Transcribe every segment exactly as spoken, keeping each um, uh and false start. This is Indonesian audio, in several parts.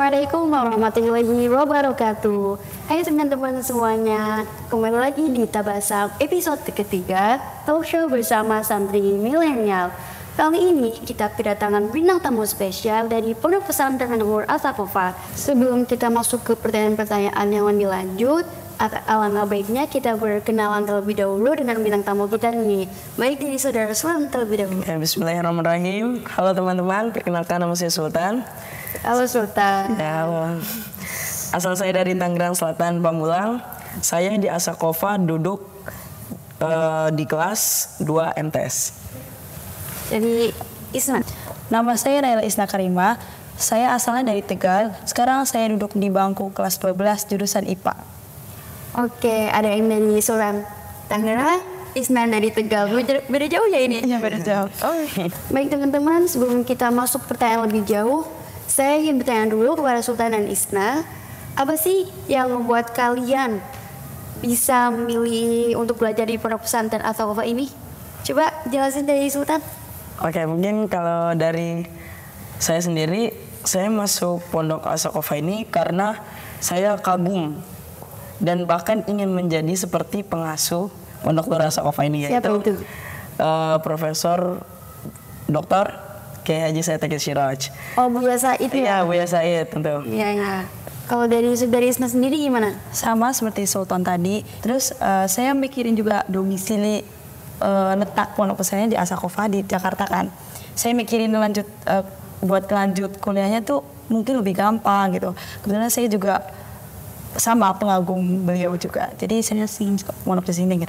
Assalamualaikum warahmatullahi wabarakatuh. Hai teman-teman semuanya, kembali lagi di Tabasam episode ketiga talk show bersama santri milenial. Kali ini kita kedatangan bintang tamu spesial dari Pondok Pesantren Nur Asakova. Sebelum kita masuk ke pertanyaan-pertanyaan yang lebih lanjut, alangkah baiknya kita berkenalan terlebih dahulu dengan bintang tamu kita nih. Baik, dari saudara Sultan terlebih dahulu. Ya, Bismillahirrahmanirrahim. Halo teman-teman, perkenalkan nama saya Sultan. Halo Sultan. Ya, asal saya dari Tangerang Selatan, Pamulang. Saya di Asakova duduk uh, di kelas dua M T S. Jadi Isna. Nama saya Naila Isna Karima. Saya asalnya dari Tegal. Sekarang saya duduk di bangku kelas dua belas jurusan I P A. Oke, ada yang dari Sultan Tangerang, Isna dari Tegal. Beda, beda jauh ya ini? Iya, beda jauh. Oh. Baik teman-teman, sebelum kita masuk pertanyaan lebih jauh, saya ingin bertanya dulu kepada Sultan dan Isna, apa sih yang membuat kalian bisa memilih untuk belajar di Pondok Pesantren Asakova ini? Coba jelasin dari Sultan. Oke, mungkin kalau dari saya sendiri, saya masuk Pondok Asakova ini karena saya kagum dan bahkan ingin menjadi seperti pengasuh Pondok Nur Asakova ini, yaitu itu? Uh, Profesor Doktor Kiai Haji Said Akil Siraj. Oh, Buya Said itu ya? Iya, Buya Said tentu. Iya, iya. Kalau dari dari Isna sendiri gimana? Sama seperti Sultan tadi. Terus uh, saya mikirin juga domisili uh, letak Pondok Pesantren di Asakova di Jakarta kan. Saya mikirin lanjut uh, buat lanjut kuliahnya tuh mungkin lebih gampang gitu. Kebetulan saya juga sama pengagum beliau juga. Jadi saya sih Pondok di sini gitu.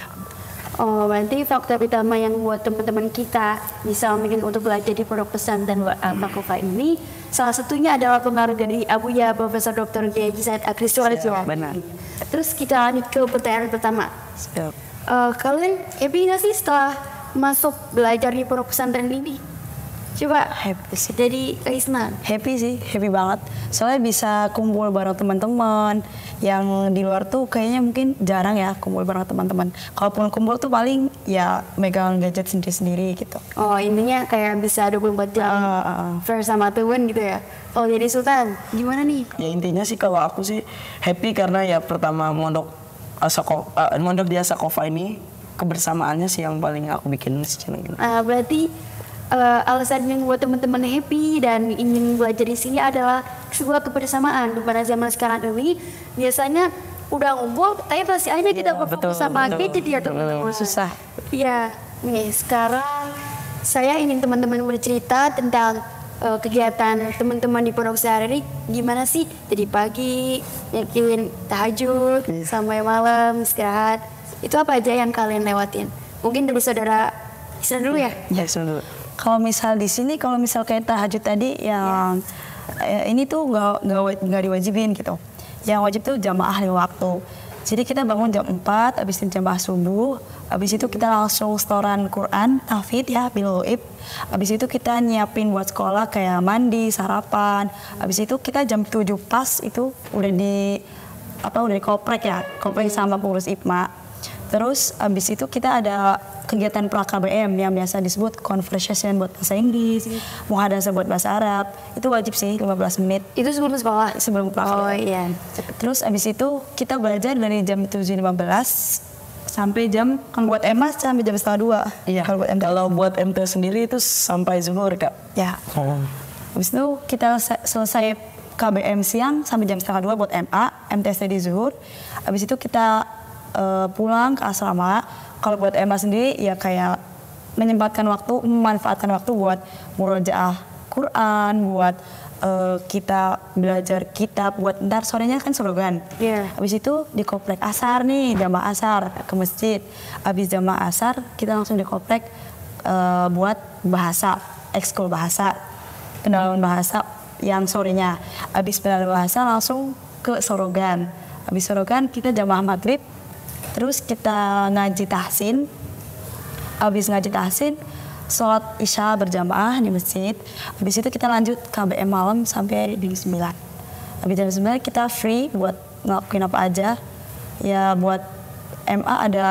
Oh, berarti faktor utama yang buat teman-teman kita bisa memilih untuk belajar di Pondok Pesantren Asakova ini, salah satunya adalah pengaruh dari Abuya Profesor Doktor Kiai Haji Said Akil Siraj. Benar. Terus kita lanjut ke pertanyaan pertama. Siap. Uh, kalian happy nggak sih setelah masuk belajar di Pondok Pesantren ini? Coba Happy sih. Jadi Isna. Happy sih, happy banget. Soalnya bisa kumpul bareng teman-teman. Yang di luar tuh kayaknya mungkin jarang ya kumpul bareng teman-teman. Kalaupun kumpul tuh paling ya megang gadget sendiri-sendiri gitu. Oh, intinya kayak bisa dua puluh empat jam Uh, uh, uh. bersama teman gitu ya. Oh, jadi Sultan, gimana nih? Ya intinya sih kalau aku sih happy karena ya pertama mondok Asakova, uh, mondok di Asakova ini kebersamaannya sih yang paling aku bikin senang. Uh, berarti uh, alasan yang buat teman-teman happy dan ingin belajar di sini adalah sebuah kebersamaan. Pada zaman sekarang ini biasanya udah ngumpul, tapi pasti aja kita Ya, berfokus betul, sama betul, gadget ya teman-teman. Susah. Iya, nih sekarang saya ingin teman-teman bercerita tentang uh, kegiatan teman-teman di Pondok Pesantren ini gimana sih dari pagi, yakin tahajud Iya. sampai malam istirahat. Itu apa aja yang kalian lewatin? Mungkin dari saudara Isna dulu ya. Ya, dulu. Kalau misal di sini, kalau misal kayak tahajud tadi yang eh, ini tuh nggak nggak wa- nggak diwajibin gitu. Yang wajib tuh jamaah lima waktu. Jadi kita bangun jam empat, habis itu jamaah subuh, habis itu kita langsung setoran Quran, tahfidz ya, biloib. Habis itu kita nyiapin buat sekolah kayak mandi, sarapan. Habis itu kita jam tujuh pas itu udah di apa udah di koprek ya, koprek sama pengurus I P M A. Terus abis itu kita ada kegiatan pra K B M yang biasa disebut conversation buat bahasa Inggris, muhadasah buat bahasa Arab. Itu wajib sih lima belas menit Itu sebelum sekolah. sebelum pra K B M. Oh iya. Terus abis itu kita belajar dari jam tujuh lima belas sampai jam, kalau buat M A sampai jam setengah dua. Iya. Kalau buat M T Kalau buat M T sendiri itu sampai zuhur, Kak. ya. Habis itu kita se- selesai K B M siang sampai jam setengah dua buat M A, M T S di zuhur. Habis itu kita uh, pulang ke asrama. Kalau buat M A sendiri ya kayak menyempatkan waktu, memanfaatkan waktu buat murojaah Quran, buat uh, kita belajar kitab, buat ntar sorenya kan slogan. Iya. Habis itu di komplek asar nih, jamaah asar ke masjid. Habis jamaah asar kita langsung di komplek uh, buat bahasa, ekskul bahasa, pendalaman bahasa yang sorenya. Habis pendalaman bahasa langsung ke sorogan. Habis sorogan kita jamaah maghrib, terus kita ngaji tahsin. Habis ngaji tahsin, sholat isya berjamaah di masjid. Habis itu kita lanjut K B M malam sampai jam sembilan. Habis jam sembilan kita free buat ngelakuin apa aja. Ya buat M A ada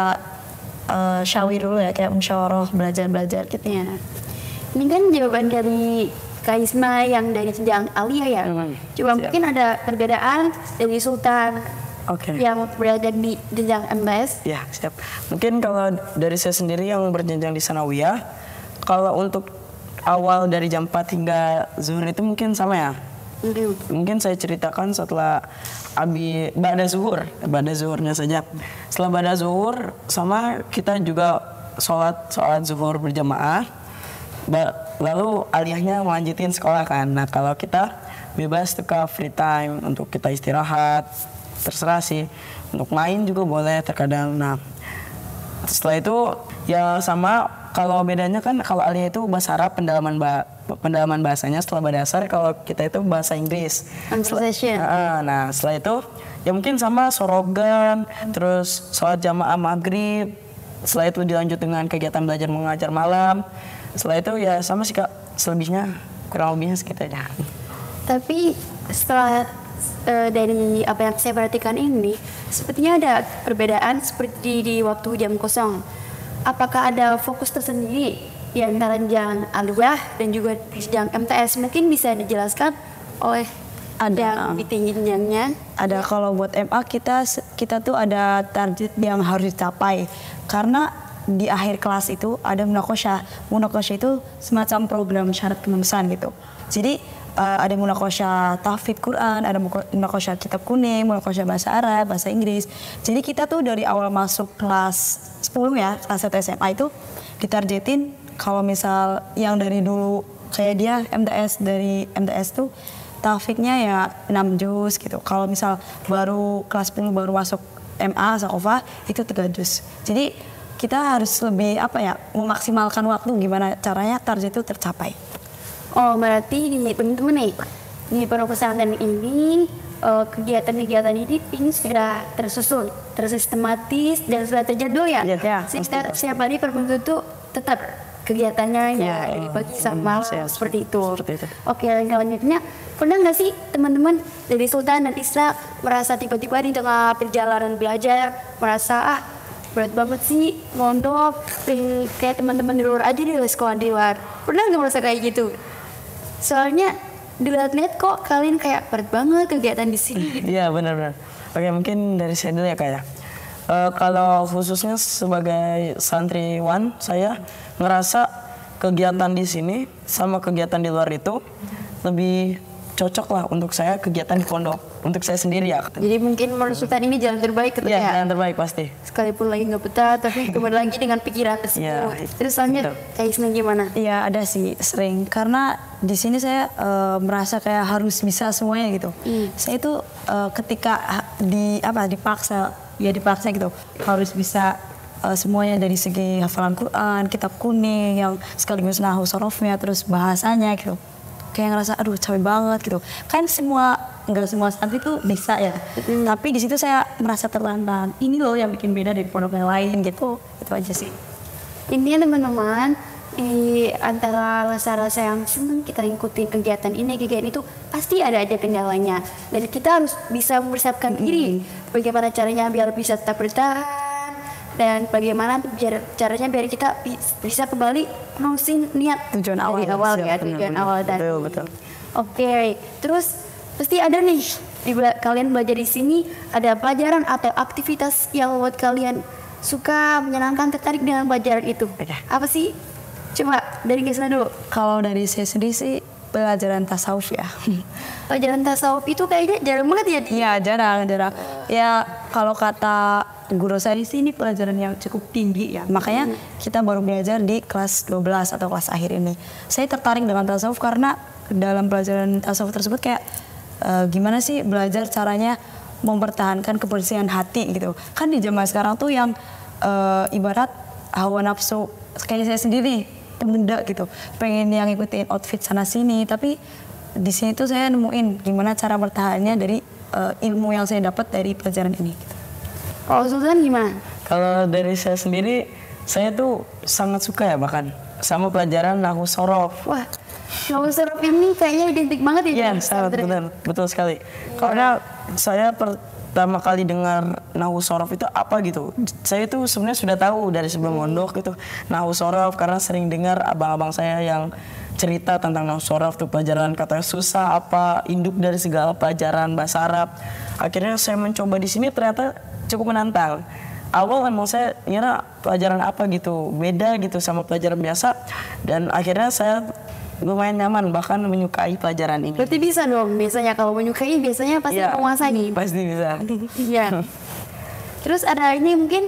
uh, syawir dulu ya, kayak musyawarah, belajar-belajar gitu. Ya. Ini kan jawaban dari Kaisma yang dari jenjang Alia ya. Hmm, Cuma siap. mungkin ada perbedaan dari Sultan Oke. yang berada di jenjang M T S. Ya, siap. Mungkin kalau dari saya sendiri yang berjenjang di sanawiyah, kalau untuk awal dari jam empat hingga zuhur itu mungkin sama ya. Hmm. Mungkin saya ceritakan setelah abi ba'da zuhur, ba'da zuhurnya saja. Setelah ba'da zuhur sama kita juga sholat sholat zuhur berjamaah. Ba- lalu aliyahnya melanjutin sekolah kan. Nah, kalau kita bebas tuh ke free time untuk kita istirahat, terserah sih. Untuk main juga boleh terkadang. Nah, setelah itu ya sama, kalau bedanya kan kalau aliyah itu bahasa Arab pendalaman ba- pendalaman bahasanya, setelah badasar kalau kita itu bahasa Inggris. Conversation. Nah, nah, setelah itu ya mungkin sama sorogan, terus sholat jamaah maghrib. Setelah itu dilanjut dengan kegiatan belajar mengajar malam. Setelah itu ya sama sih Kak, selebihnya kurang lebihnya segitu aja. Tapi setelah eh, dari apa yang saya perhatikan ini, sepertinya ada perbedaan seperti di waktu jam kosong. Apakah ada fokus tersendiri di antara jenjang aliyah dan juga jenjang M T S? Mungkin bisa dijelaskan oleh Ada. yang di tinggi jenjangnya. Ada, kalau buat M A kita kita tuh ada target yang harus dicapai, karena di akhir kelas itu ada munakosha. Munakosha itu semacam program syarat kelulusan gitu. Jadi uh, ada munakosha tahfidz Quran, ada munakosha kitab kuning, munakosha bahasa Arab, bahasa Inggris. Jadi kita tuh dari awal masuk kelas sepuluh ya, kelas satu S M A itu ditargetin kalau misal yang dari dulu kayak dia M T S, dari M T S tuh tahfidnya ya enam juz gitu. Kalau misal baru kelas sepuluh baru masuk M A Sakofah itu tiga juz. Jadi kita harus lebih apa ya, memaksimalkan waktu gimana caranya target itu tercapai. Oh, berarti di teman-teman nih, di pondok pesantren ini eh, kegiatan-kegiatan ini ini sudah tersusun, tersistematis dan sudah terjadwal ya. Iya, ya, Setiap setiap hari per minggu itu tetap kegiatannya ya, dari pagi sama malam, siap, seperti itu. seperti itu. Oke, selanjutnya pernah nggak sih teman-teman dari Sultan dan Isra merasa tiba-tiba di tengah perjalanan belajar merasa ah berat banget sih mondok, pengen kayak teman-teman di luar aja di sekolah di luar. Pernah nggak merasa kayak gitu? Soalnya dilihat-lihat kok kalian kayak berat banget kegiatan di sini. Iya, benar-benar. Oke, mungkin dari saya dulu ya Kak ya. Eh, kalau khususnya sebagai santriwan, saya ngerasa kegiatan di sini sama kegiatan di luar itu lebih cocok lah untuk saya kegiatan di pondok, untuk saya sendiri ya. Jadi mungkin menurut Sultan ini jalan terbaik gitu Iya, ya. yang terbaik pasti. Sekalipun lagi nggak betah, tapi kembali lagi dengan pikiran tersebut. Iya, Terus selanjutnya betul. kayak Isna gimana? Iya, ada sih sering, karena di sini saya eh, merasa kayak harus bisa semuanya gitu. Hmm. Saya itu eh, ketika ha- di apa dipaksa, ya dipaksa gitu, harus bisa eh, semuanya dari segi hafalan Quran, kitab kuning yang sekaligus nahwu sorofnya, terus bahasanya gitu. Kayak ngerasa aduh capek banget gitu. Kan semua nggak semua santri tuh bisa ya. Tapi di situ saya merasa terlantang. Ini loh yang bikin beda dari pondok yang lain gitu. Itu aja sih. Intinya teman-teman, di antara rasa-rasa yang senang kita ikuti kegiatan ini, kegiatan itu pasti ada aja kendalanya. Dan kita harus bisa mempersiapkan diri. Bagaimana caranya biar bisa tetap bertahan, dan bagaimana biar caranya biar kita bi- bisa kembali menusin niat Tujuan dari awal. awal ya, Siap, tujuan benar, awal dan betul, betul. Oke, terus pasti ada nih di bela- kalian belajar di sini ada pelajaran atau aktivitas yang membuat kalian suka, menyenangkan, tertarik dengan pelajaran itu. Oke. Apa sih? Coba dari Gesna dulu. Kalau dari saya sendiri sih pelajaran tasawuf ya. Pelajaran tasawuf itu kayaknya jarang banget ya. Di- Iya jarang jarang. Ya kalau kata guru saya di sini pelajaran yang cukup tinggi ya. Makanya kita baru belajar di kelas dua belas atau kelas akhir ini. Saya tertarik dengan tasawuf karena dalam pelajaran tasawuf tersebut kayak eh, gimana sih belajar caranya mempertahankan kebersihan hati gitu. Kan di zaman sekarang tuh yang eh, ibarat hawa nafsu kayak saya sendiri pemuda gitu, pengen yang ngikutin outfit sana sini, tapi di sini tuh saya nemuin gimana cara bertahannya dari eh, ilmu yang saya dapat dari pelajaran ini. Gitu. Kalau Sultan gimana? Kalau dari saya sendiri, saya tuh sangat suka ya bahkan sama pelajaran nahwu sorof. Wah, kalau Serap ini kayaknya identik banget ya. Iya, dengan sangat pesantren. benar, betul sekali. Karena saya pertama kali dengar nahwu sorof itu apa gitu. Saya itu sebenarnya sudah tahu dari sebelum mondok gitu nahwu sorof karena sering dengar abang-abang saya yang cerita tentang Nausorof tuh pelajaran katanya susah apa induk dari segala pelajaran bahasa Arab. Akhirnya saya mencoba di sini ternyata cukup menantang. Awal emang saya ngira pelajaran apa gitu beda gitu sama pelajaran biasa dan akhirnya saya lumayan nyaman bahkan menyukai pelajaran ini. Berarti bisa dong biasanya kalau menyukai biasanya pasti Ya, menguasai nih. pasti bisa. Iya. Terus ada ini mungkin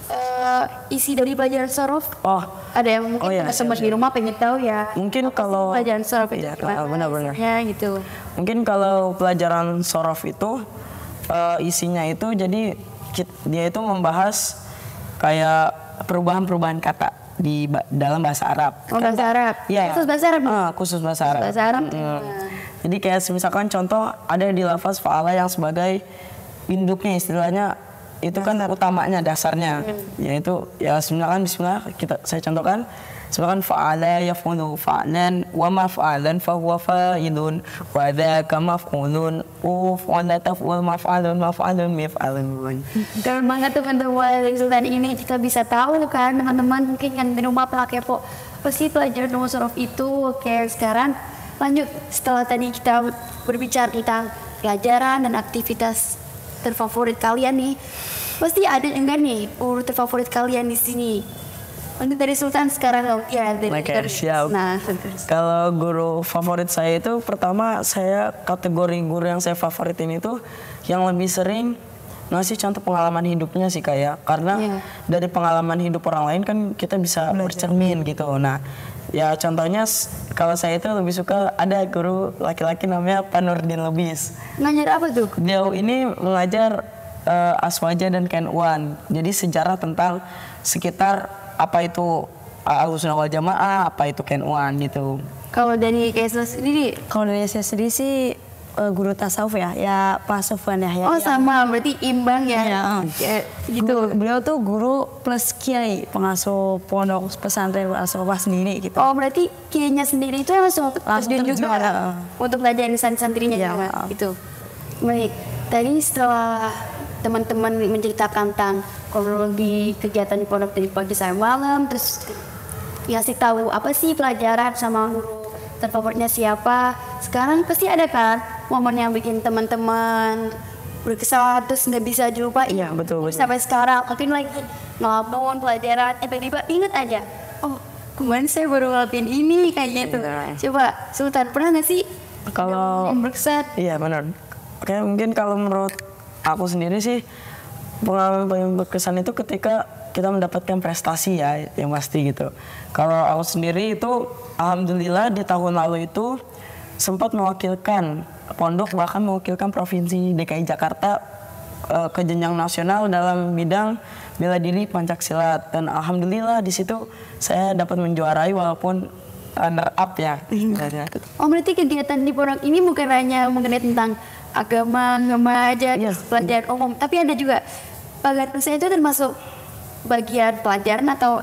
eh, isi dari pelajaran Sorof. Oh, Ada yang mungkin Oh, iya, teman-teman siap, di siap. rumah pengen tahu ya. mungkin kalau Pelajaran Sorof itu Iya, gimana benar-benar. isinya gitu. Mungkin kalau pelajaran Sorof itu eh, isinya itu jadi kit- dia itu membahas kayak perubahan-perubahan kata di ba- dalam bahasa Arab. Oh, bahasa Arab. Iya. Khusus bahasa Arab nih? Ah, khusus bahasa Arab. Bahasa Arab. Mm. Jadi kayak misalkan contoh ada di lafaz fa'ala yang sebagai induknya istilahnya itu kan utamanya dasarnya yaitu ya misalkan bismillah kita saya contohkan misalkan fa'ala yaf'ulu fa'lan wa ma fa'alan fa huwa fa'ilun wa dzaka maf'ulun wa fa'ala taf'ul maf'alun maf'alun mif'alun. Keren banget teman-teman dari Sultan ini kita bisa tahu kan teman-teman mungkin yang di rumah pernah kepo pasti pelajaran Nausorof itu. Oke sekarang lanjut setelah tadi kita berbicara tentang pelajaran dan aktivitas terfavorit kalian nih pasti ada enggak nih urut terfavorit kalian di sini. Lanjut dari Sultan sekarang dong ya dari, Oke, dari- siap. Nah Kalau guru favorit saya itu pertama saya kategori guru yang saya favoritin itu yang lebih sering ngasih contoh pengalaman hidupnya sih kayak karena Iya. dari pengalaman hidup orang lain kan kita bisa bercermin gitu. Nah ya contohnya s- kalau saya itu lebih suka ada guru laki-laki namanya Pak Nurdin Lubis. ngajar apa tuh? Beliau ini mengajar eh, Aswaja dan Ken Uan. Jadi sejarah tentang sekitar apa itu Ahlussunnah wal Jamaah, apa itu Ken Uan gitu. Kalau dari Kaisar sendiri Kalau dari saya sendiri sih eh, guru tasawuf ya, ya Pak Sofwan ya. ya oh ya. sama berarti imbang ya, Iya, Kayak gitu. gitu. Beliau tuh guru plus kiai, pengasuh pondok pesantren Al-Sofah sendiri gitu. Oh berarti kiainya sendiri itu langsung Langsung terjun terjun, juga ya. untuk pelajaran santri-santrinya Ya. juga gitu. Baik, tadi setelah teman-teman menceritakan tentang kronologi kegiatan di pondok dari pagi sampai malam, terus ngasih tahu apa sih pelajaran sama guru terfavoritnya siapa. Sekarang pasti ada kan momen yang bikin teman-teman berkesan terus nggak bisa dilupain. Iya, betul, betul. Sampai sekarang mungkin lagi ngelamun pelajaran, eh tiba-tiba inget aja. Oh kemarin saya baru ngelakuin ini kayak gitu. Iya. Coba Sultan pernah nggak sih Kalau yang berkesan? iya benar. Oke mungkin kalau menurut aku sendiri sih pengalaman paling berkesan itu ketika kita mendapatkan prestasi ya yang pasti gitu. Kalau aku sendiri itu alhamdulillah di tahun lalu itu sempat mewakilkan pondok bahkan mewakilkan provinsi D K I Jakarta eh, ke jenjang nasional dalam bidang bela diri Pencaksilat dan alhamdulillah di situ saya dapat menjuarai walaupun runner up ya. istilahnya. Oh berarti kegiatan di pondok ini bukan hanya mengenai tentang agama, agama aja, Iya. pelajaran umum, tapi ada juga pelajaran saya itu termasuk bagian pelajaran atau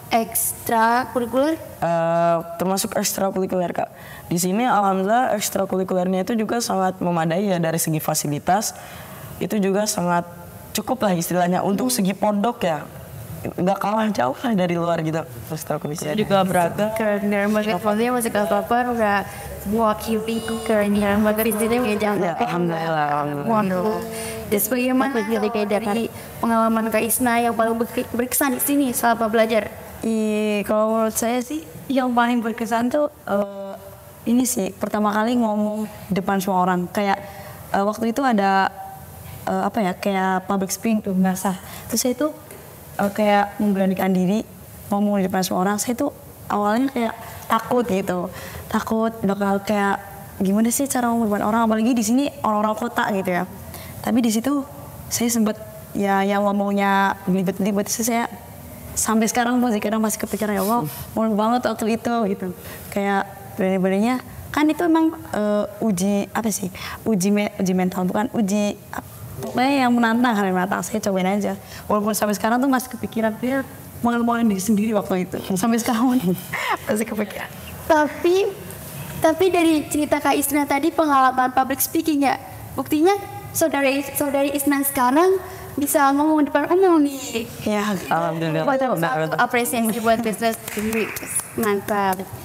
ekstra kurikuler. Eh, termasuk ekstrakurikuler kak. Di sini alhamdulillah ekstrakurikulernya itu juga sangat memadai ya dari segi fasilitas itu juga sangat cukup lah istilahnya untuk segi pondok ya nggak kalah jauh lah dari luar gitu ekstrakurikuler. Juga beragam. Keren banget, maksudnya masih kelas delapan udah mewakili keren banget di sini mengejar. Ya, alhamdulillah, alhamdulillah. Waduh. Dan bagaimana jadi kayak dari pengalaman Kak Isna yang paling berke- berkesan di sini selama belajar? Iya, kalau menurut saya sih yang paling berkesan tuh eh, ini sih pertama kali ngomong depan semua orang. Kayak eh, waktu itu ada eh, apa ya kayak public speaking tuh nggak sah. Terus saya tuh eh, kayak memberanikan diri ngomong di depan semua orang. Saya tuh awalnya kayak takut gitu, takut bakal kayak gimana sih cara ngomong depan orang. Apalagi di sini orang-orang kota gitu ya. Tapi di situ saya sempet ya yang ngomongnya belibet-belibet sih saya sampai sekarang masih kadang masih kepikiran ya Allah malu banget waktu itu gitu kayak berani-beraninya kan itu emang eh, uji apa sih uji me- uji mental bukan uji ap- pokoknya yang menantang kan yang menantang saya cobain aja walaupun sampai sekarang tuh masih kepikiran dia malu-maluin diri sendiri waktu itu sampai sekarang masih kepikiran. Tapi tapi dari cerita Kak Isna tadi pengalaman public speaking ya, buktinya saudari saudari Isna sekarang bisa ngomong di depan umum nih. Ya Alhamdulillah. Buat Benar, benar. apresiasi buat bisnis sendiri. Mantap.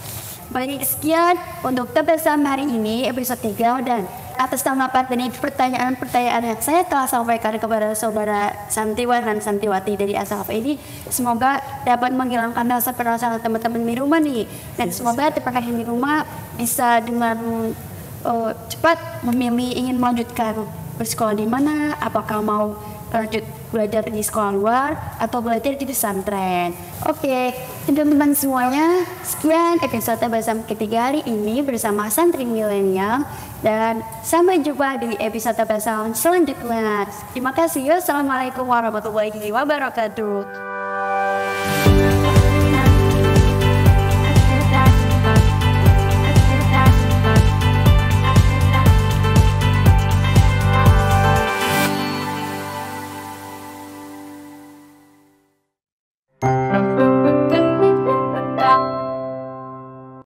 Baik, sekian untuk Tabasam hari ini episode tiga, dan atas nama pandemi pertanyaan-pertanyaan yang saya telah sampaikan kepada saudara Santiwan dan Santiwati dari Asaf ini, semoga dapat menghilangkan rasa penasaran teman-teman di rumah nih, dan semoga teman-teman di rumah bisa dengan uh, cepat memilih ingin melanjutkan bersekolah di mana, apakah mau lanjut belajar di sekolah luar atau belajar di pesantren. Oke, teman-teman semuanya, sekian episode Tabasam ketiga hari ini bersama Santri Milenial, dan sampai jumpa di episode Tabasam selanjutnya. Terima kasih. Assalamualaikum warahmatullahi wabarakatuh.